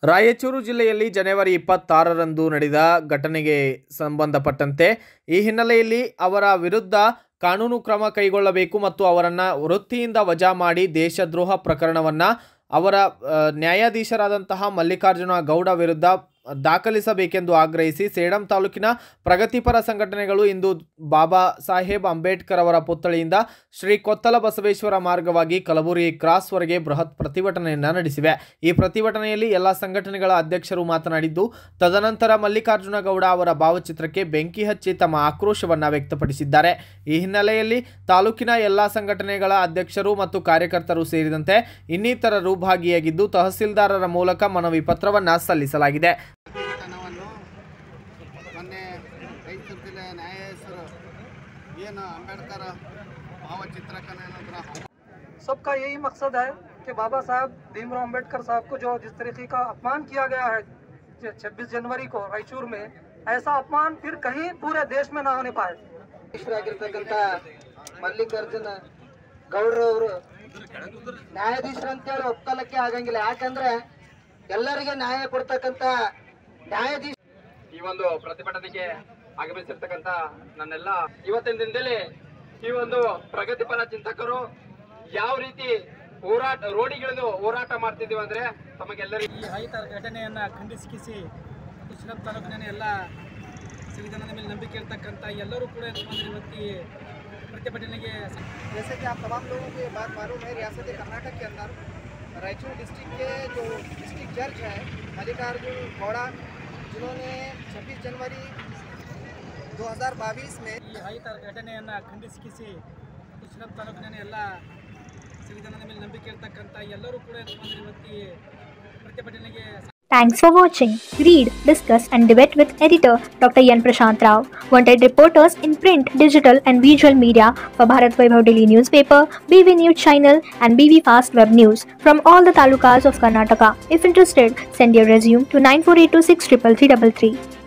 ರಾಯಚೂರು ಜಿಲ್ಲೆಯಲ್ಲಿ ಜನವರಿ 26ರಂದು ನಡೆದ ಘಟನೆಗೆ ಸಂಬಂಧಪಟ್ಟಂತೆ ಈ ಹಿನ್ನೆಲೆಯಲ್ಲಿ ಅವರ ವಿರುದ್ಧ ಕಾನೂನು ಕ್ರಮ ಕೈಗೊಳ್ಳಬೇಕು ಮತ್ತು ಅವರನ್ನು ವೃತ್ತಿಯಿಂದ ವಜಾ ಮಾಡಿ ದೇಶದ್ರೋಹ ಪ್ರಕರಣವನ್ನು ಅವರ ನ್ಯಾಯಾಧೀಶರಾದಂತಹ ಮಲ್ಲಿಕಾರ್ಜುನ ಗೌಡ ವಿರುದ್ಧ ದಾಖಲಿಸಬೇಕೆಂದು ಆಗ್ರಹಿಸಿ ಸೇಡಂ ತಾಲೂಕಿನ ಪ್ರಗತಿಪರ ಸಂಘಟನೆಗಳು ಇಂದು ಬಾಬಾ ಸಾಹೇಬ್ ಅಂಬೇಡ್ಕರ್ ಅವರ ಪುತ್ಥಳಿಯಿಂದ ಶ್ರೀ ಕೊತ್ತಲ ಬಸವೇಶ್ವರ ಮಾರ್ಗವಾಗಿ ಕಲಬುರಗಿ ಕ್ರಾಸ್ವರೆಗೆ ಬೃಹತ್ ಪ್ರತಿಭಟನೆಯನ್ನು ನಡೆಸಿವೆ। ಈ ಪ್ರತಿಭಟನೆಯಲ್ಲಿ ಎಲ್ಲ ಸಂಘಟನೆಗಳ ಅಧ್ಯಕ್ಷರು ಮಾತನಾಡಿದ್ದು, ತದನಂತರ ಮಲ್ಲಿಕಾರ್ಜುನ ಗೌಡ ಅವರ ಭಾವಚಿತ್ರಕ್ಕೆ ಬೆಂಕಿ ಹಚ್ಚಿ ತಮ್ಮ ಆಕ್ರೋಶವನ್ನು ವ್ಯಕ್ತಪಡಿಸಿದ್ದಾರೆ। ಈ ಹಿನ್ನೆಲೆಯಲ್ಲಿ ತಾಲೂಕಿನ ಎಲ್ಲ ಸಂಘಟನೆಗಳ ಅಧ್ಯಕ್ಷರು ಮತ್ತು ಕಾರ್ಯಕರ್ತರು ಸೇರಿದಂತೆ ಇನ್ನಿತರರು ಭಾಗಿಯಾಗಿದ್ದು ತಹಸೀಲ್ದಾರರ ಮೂಲಕ ಮನವಿ ಪತ್ರವನ್ನು ಸಲ್ಲಿಸಲಾಗಿದೆ। ಮೊನ್ನೆ ರಾಯಚೂರು ಜಿಲ್ಲೆ ನ್ಯಾಯಾಧೀಶರು ಏನು ಅಂಬೇಡ್ಕರ್ ಭಾವಚಿತ್ರಕ್ಕೆ सबका यही मकसद है कि बाबा साहब भीमराव अंबेडकर साहब को जो जिस तरीके का अपमान किया गया है 26 जनवरी को रायचूर में, ऐसा अपमान फिर कहीं पूरे देश में ना होने पाए। ಮಲ್ಲಿಕಾರ್ಜುನ ಗೌಡ್ರವರು ನ್ಯಾಯಾಧೀಶರು ಅಂತೇಳಿ ಒಪ್ಕೊಳ್ಳಕ್ಕೆ ಆಗಂಗಿಲ್ಲ, ಯಾಕಂದ್ರೆ ಎಲ್ಲರಿಗೆ ನ್ಯಾಯ ಕೊಡ್ತಕ್ಕಂಥ ನ್ಯಾಯಾಧೀಶ ಈ ಒಂದು ಪ್ರತಿಭಟನೆಗೆ ಆಗಮಿಸಿರ್ತಕ್ಕಂಥ ನನ್ನೆಲ್ಲ ಇವತ್ತಿನ ದಿನದಲ್ಲಿ ಈ ಒಂದು ಪ್ರಗತಿಪರ ಚಿಂತಕರು ಯಾವ ರೀತಿ ರೋಡಿಗಿಳಿದು ಹೋರಾಟ ಮಾಡ್ತಿದ್ದೀವಿ ಅಂದ್ರೆ ತಮಗೆಲ್ಲರಿಗೂ ಈ ಅಹಿತಕರ ಘಟನೆಯನ್ನು ಖಂಡಿಸಿ ಸೇಡಂ ತಾಲೂಕಿನ ಎಲ್ಲ ಸಂವಿಧಾನದ ಮೇಲೆ ನಂಬಿಕೆ ಇರತಕ್ಕಂಥ ಎಲ್ಲರೂ ಕೂಡ ಇವತ್ತು प्रतिभटने जैसे कि आप तमाम लोगों को ये बात मालूम है, रियासत कर्नाटक के अंदर रायचूर डिस्ट्रिक्ट के जो डिस्ट्रिक्ट जज हैं मल्लिकार्जुन गौड़ा, जिन्होंने 26 जनवरी 2022 में ಈ ಅಹಿತಕರ ಘಟನೆಯನ್ನು ಖಂಡಿಸಿ ಸೇಡಂ ತಾಲೂಕಿನ ಎಲ್ಲ ಸಂವಿಧಾನದ ಮೇಲೆ ನಂಬಿಕೆ ಇರತಕ್ಕಂಥ ಎಲ್ಲರೂ ಕೂಡ ಇವತ್ತು ಪ್ರತಿಭಟನೆಗೆ Thanks for watching. Read, discuss and debate with editor Dr. Yan Prashant Rao. Wanted reporters in print, digital and visual media for Bharat Vaibhav Daily Newspaper, BV News Channel and BV Fast Web News from all the talukas of Karnataka. If interested, send your resume to 9482633333.